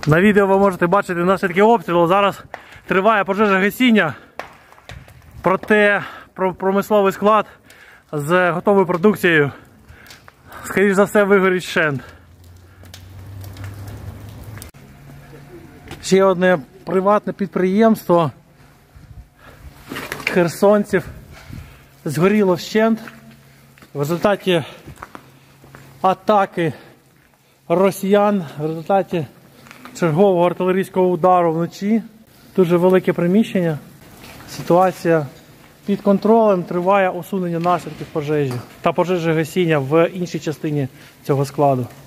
На відео ви можете бачити наслідки обстрілу. Зараз триває пожежогасіння, проте промисловий склад з готовою продукцією, скоріш за все, вигорить вщент. Ще одне приватне підприємство херсонців згоріло вщент в результаті атаки росіян, в результаті чергового артилерійського удару вночі. Дуже велике приміщення. Ситуація під контролем, триває усунення наслідків пожежі та пожежогасіння в іншій частині цього складу.